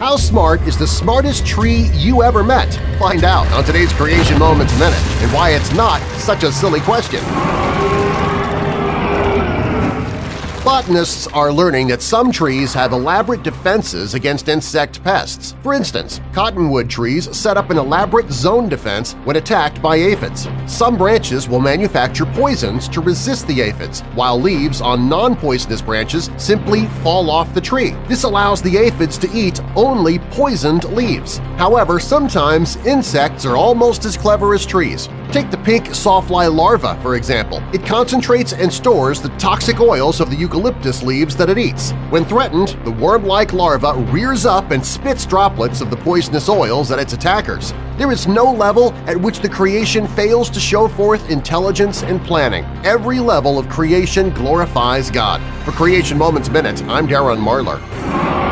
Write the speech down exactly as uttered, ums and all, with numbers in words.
How smart is the smartest tree you ever met? Find out on today's Creation Moments Minute and why it's not such a silly question. Botanists are learning that some trees have elaborate defenses against insect pests. For instance, cottonwood trees set up an elaborate zone defense when attacked by aphids. Some branches will manufacture poisons to resist the aphids, while leaves on non-poisonous branches simply fall off the tree. This allows the aphids to eat only poisoned leaves. However, sometimes insects are almost as clever as trees. Take the pink sawfly larva, for example. It concentrates and stores the toxic oils of the eucalyptus leaves that it eats. When threatened, the worm-like larva rears up and spits droplets of the poisonous oils at its attackers. There is no level at which the creation fails to show forth intelligence and planning. Every level of creation glorifies God. For Creation Moments Minute, I'm Darren Marlar.